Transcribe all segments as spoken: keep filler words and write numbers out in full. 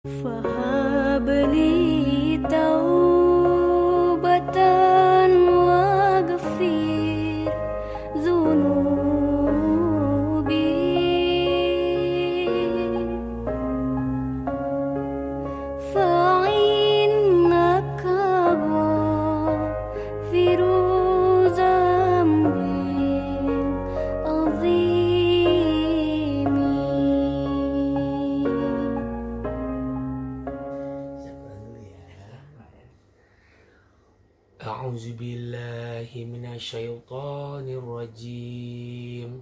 فهب لي توبة واغفر ذنوبي فإنك غافر ذنب عظيم. A'udzu billahi minasyaitonir rajim.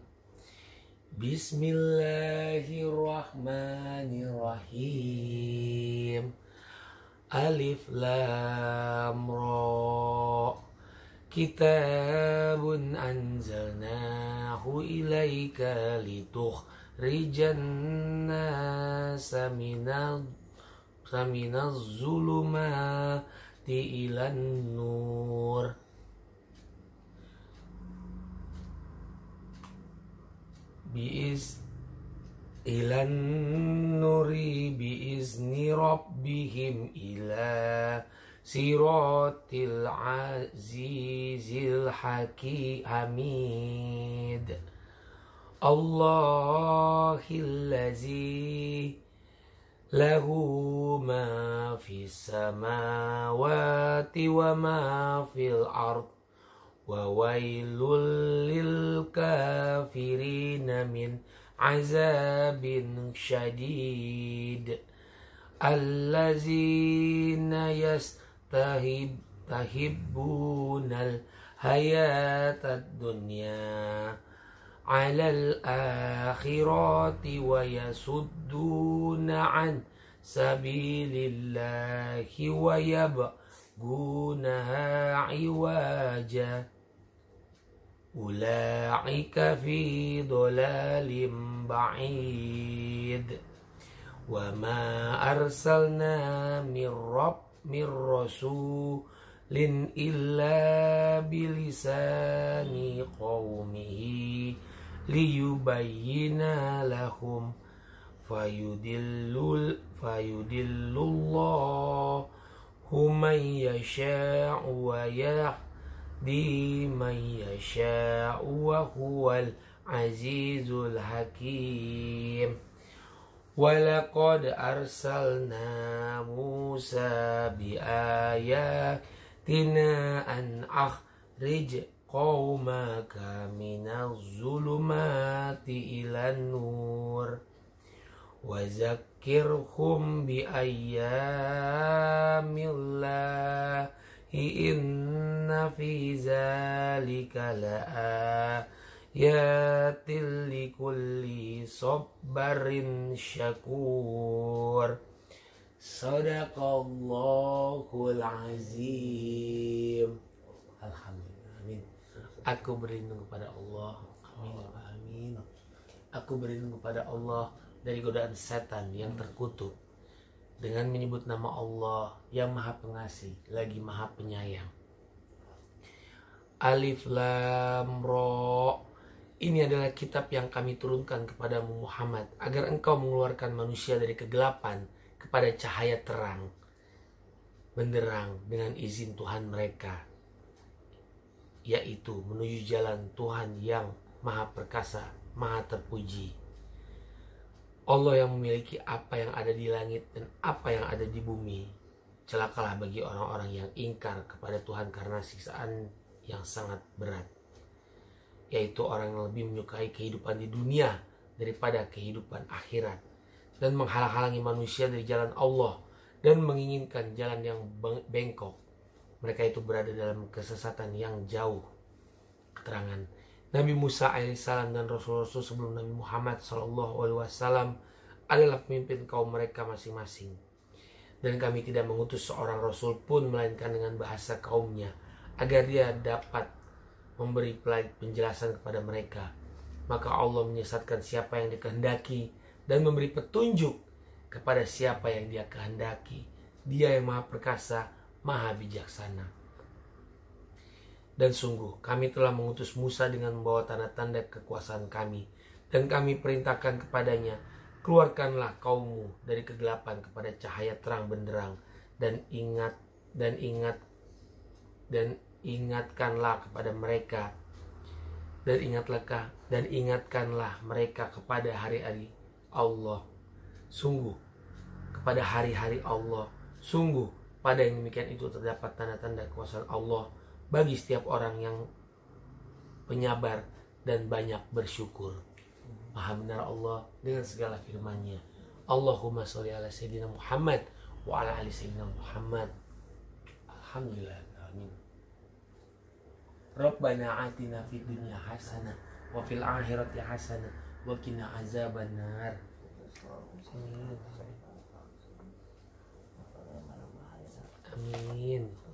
Bismillahirrahmanirrahim. Alif lam ra. Kitabun anzalnahu ilaika litukhrijan nasa minaz minaz zulumati ilan nur. Biiz ilan nuri biizni rabbihim ila siratil azizil hamid. Allahillazi lahu ma fis samawati wa ma fil ard wa wailul lil kafirina min azabin syadid. Allazina yastahib tahibbunal hayatad dunya alal akhirati wa yasudduna an sabilillahi wa yabghunaha iwaja. Ulaika fi dhalalim ba'id. Wa ma arsalna min rabb min rasulin illa bilisani qaumihi liyubayyina lahum fayudillul fayudillullahu man yasha'u wa yahdi man yasha'u wa huwal azizul hakim. Walaqad arsalna Musa biayatina an akhrij qaumaka minaz zulumati ilan nur wa zakkirhum bi ayyamillahi inna fi zalika la ayatil likulli sabbarin syakur. Sadaqallahul azim. Alhamdulillah. Amin. Aku berlindung kepada Allah. Amin. Amin. Aku berlindung kepada Allah dari godaan setan yang terkutuk dengan menyebut nama Allah yang Maha Pengasih lagi Maha Penyayang. Alif lam ra. Ini adalah kitab yang kami turunkan kepadamu Muhammad agar engkau mengeluarkan manusia dari kegelapan kepada cahaya terang benderang dengan izin Tuhan mereka, yaitu menuju jalan Tuhan yang Maha Perkasa, Maha Terpuji. Allah yang memiliki apa yang ada di langit dan apa yang ada di bumi. Celakalah bagi orang-orang yang ingkar kepada Tuhan karena siksaan yang sangat berat, yaitu orang yang lebih menyukai kehidupan di dunia daripada kehidupan akhirat dan menghalang-halangi manusia dari jalan Allah dan menginginkan jalan yang bengkok. Mereka itu berada dalam kesesatan yang jauh. Keterangan Nabi Musa alaihissalam dan Rasul-Rasul sebelum Nabi Muhammad shallallahu alaihi wasallam adalah pemimpin kaum mereka masing-masing. Dan kami tidak mengutus seorang Rasul pun melainkan dengan bahasa kaumnya agar dia dapat memberi penjelasan kepada mereka. Maka Allah menyesatkan siapa yang dikehendaki dan memberi petunjuk kepada siapa yang dia kehendaki. Dia yang Maha Perkasa, Maha Bijaksana. Dan sungguh kami telah mengutus Musa dengan membawa tanda-tanda kekuasaan kami, dan kami perintahkan kepadanya Keluarkanlah kaummu dari kegelapan kepada cahaya terang benderang, dan ingat dan ingat dan ingatkanlah kepada mereka dan ingatlah dan ingatkanlah mereka kepada hari-hari Allah. Sungguh kepada hari-hari Allah, sungguh pada yang demikian itu terdapat tanda-tanda kekuasaan Allah bagi setiap orang yang penyabar dan banyak bersyukur. Maha benar Allah dengan segala firman-Nya. Allahumma sholli ala sayyidina Muhammad wa ala ali sayyidina Muhammad. Alhamdulillah. Amin. Rabbana atina fid dunya hasanah wa fil akhirati hasanah wa qina azabannar. Amin. Amin.